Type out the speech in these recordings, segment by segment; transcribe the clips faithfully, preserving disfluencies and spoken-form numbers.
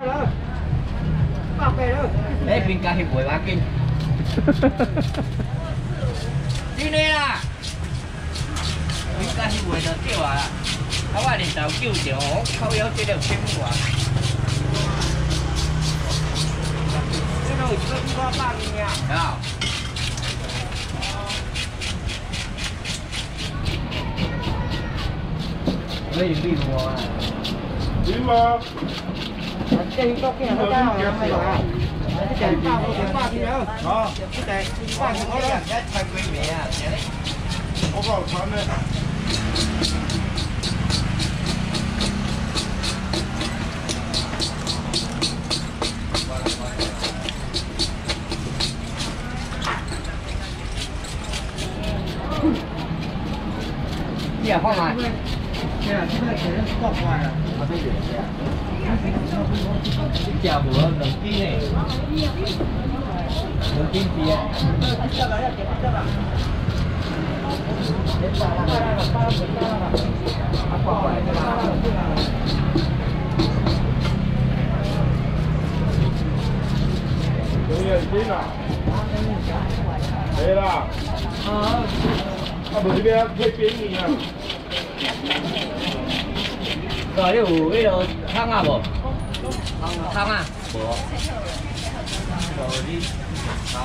哎，边家翕袂要紧。你呢啦？边家翕袂就少啊！啊，我连头救着，我靠腰这条千外。这个有一个地方放你啊？啊。可以闭我啊？闭吗？这一个片好大哦，没有啊？这件大我先挂起了。啊。这件挂起好了。这才几名啊？我不好穿呢。你也放吗？对啊，这个钱是挂出来的。啊，对对对啊。这无两斤呢，两斤几啊？这个要几这个？有眼睛啊！对啦。啊。啊，无这边配便宜啊。哥，你有迄落汤啊无？汤啊？无。哦，你啊，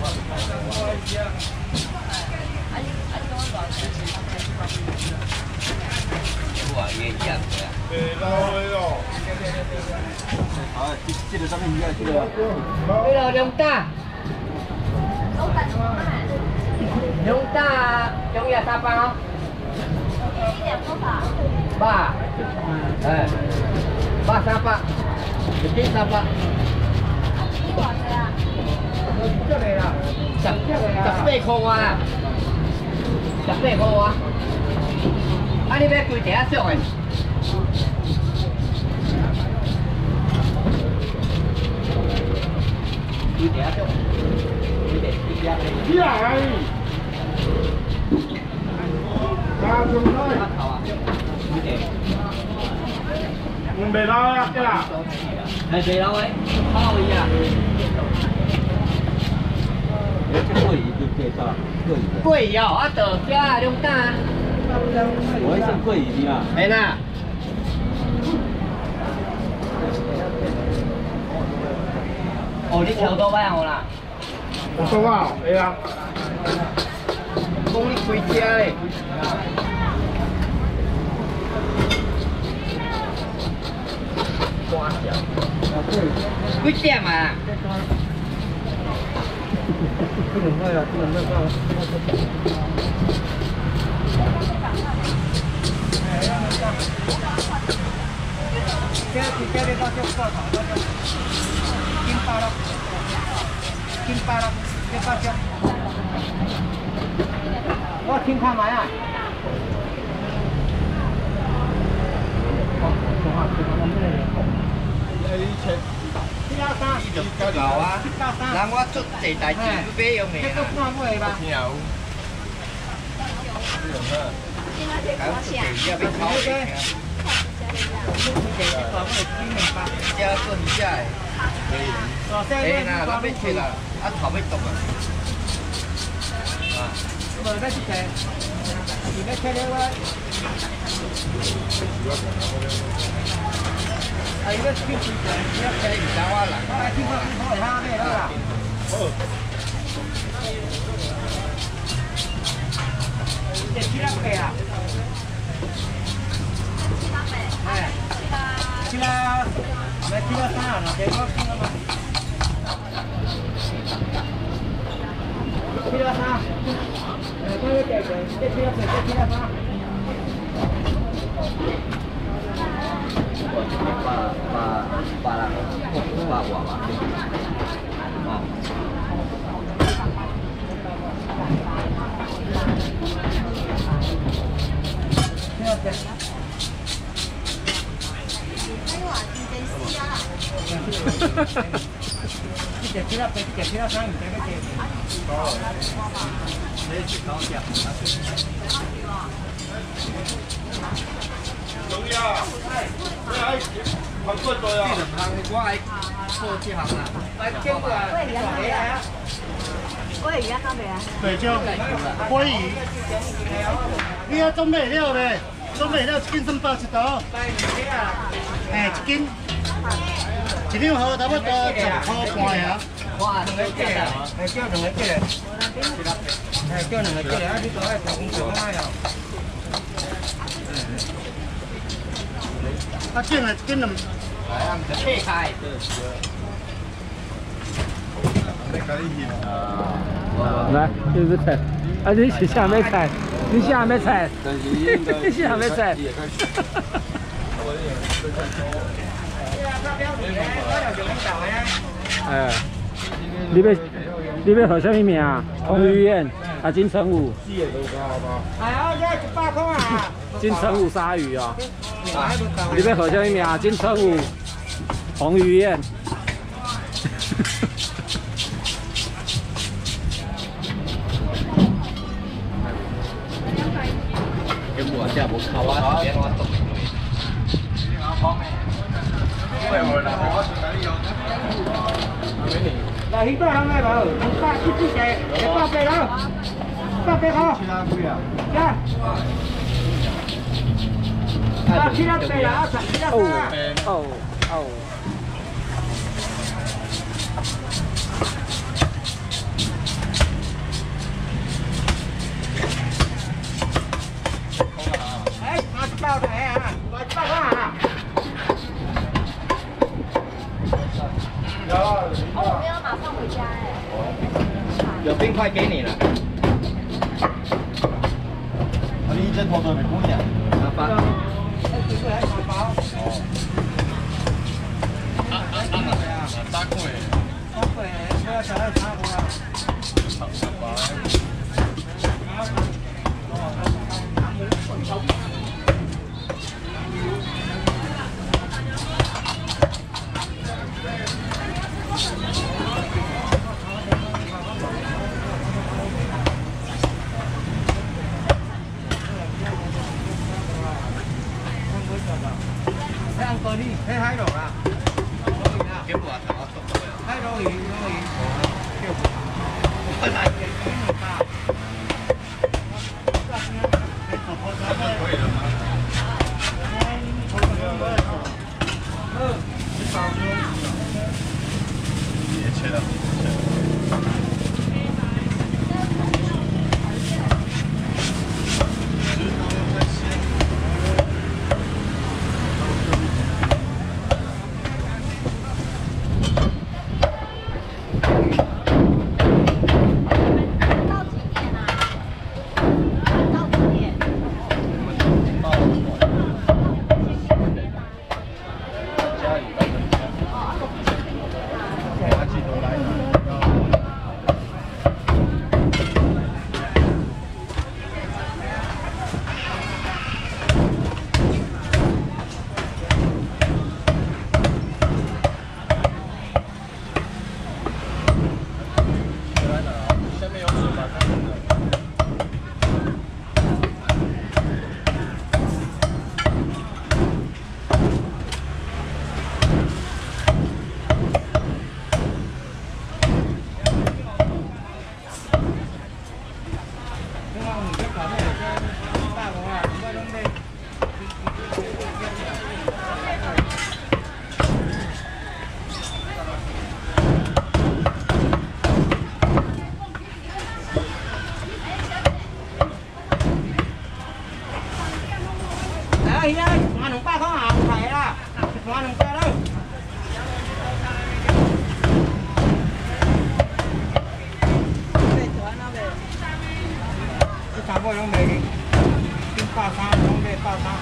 哇，也一样的。对，老的咯。啊，这这个什么鱼啊？这个。这个龙大。龙大，中药三包。一两多少？八。哎，八三八，一斤三八。几多的啊？这个啦，十十八块啊，十八块啊。啊，你要规条俗的？规条俗，规条规条的。几来？啊，中菜。啊，头啊，规条。唔袂老啊，对啦。係袂老嘅，烤伊啊。这桂鱼就介绍桂鱼。桂鱼哦，啊，豆椒啊，两担。我迄算桂鱼啦。係啦。哦，你挑多摆好啦。多啊，係啊。講你幾隻咧？幾點啊？不能卖啊！不能卖啊！这这这里到这过头，到这金巴了，金巴了，这到这。我听看买啊！七幺三，伊就夠牛啊！嗱，我做地大錢要俾用嚟啊！這個半尾吧。有。搞做地要俾烤嘅。加個一下誒。誒，嗱，嗱俾切啦，一頭俾毒啊！啊。唔係俾切，而家切咧話。係嗰啲片上一隻唔打蛙啦，啊！天花板開蝦咩啦？好。隻七粒貝啊！係。七粒，唔係七粒三啊？幾多錢啊嘛？七粒三。誒，嗰啲隻隻七粒貝，隻七粒三。八八八啦，八瓦嘛，啊。一隻幾粒貝，一隻幾粒生，唔使乜嘢。你食高價。中醫啊！係，係。 我爱做这行啊，来经过啊，嚟啊！ 我而家啱未啊？ 对椒、鲑鱼，你要准备料咧，准备料一斤算八十刀。哎，一斤，一两盒差不多十块半呀。 哇，两个鸡啊，係叫兩個雞嚟，係叫兩個雞嚟啊！呢個係手工做啊又。 啊，煎啊，煎兩。 係啊，唔使切開。 来，你不菜？啊，你是下面菜？你下面菜？你下面菜？哎，你要你要喝什么名啊？彭于晏啊，金城武。 係啊，一一百塊啊！ 金城武鯊魚啊！你要喝什么名啊？金城武、彭于晏。 咁我真係冇扣啊！嗱，幾多兩位冇？五百一支嘅，一百八啦，一百八好。呀！十七粒八啦，十七粒八。 哦哦。 哎，八十包的啊，八十包啊！ 哦，我没有马上回家哎。 有冰块给你了。 啊，你这拖到没姑娘？ 阿爸。哎，几个来打包？哦。啊啊啊！打过来。打过来，不要想要打过来。打包。睇喺度啊！幾部啊？頭我熟到啊！喺度魚，嗰魚，叫我嚟嘅，邊度㗎？可以了嗎？嗯，也切了。Đây đây, mà nóng ba không hả? Phải là, mà nóng ba đâu? Cái cá bồi nó về, cái ba sao nó về ba sao.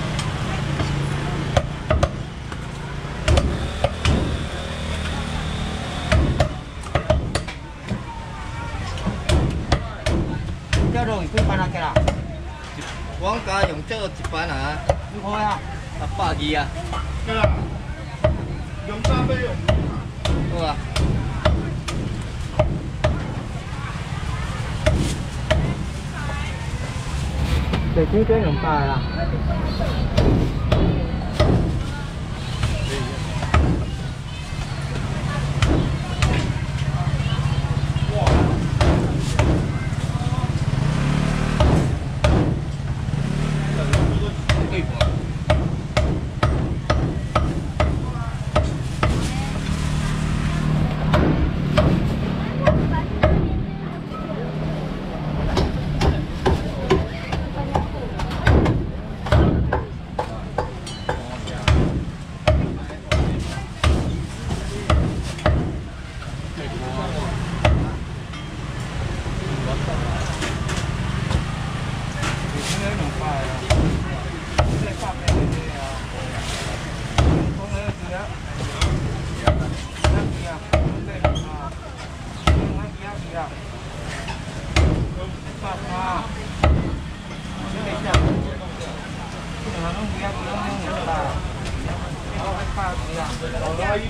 Cho rồi, tôi bán cái nào? 廣價用這個一版啊？幾塊啊？一百二啊？對啦，用三杯用。好啊。地豬姜用八啦。地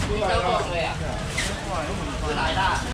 你都讲了呀？是来啦。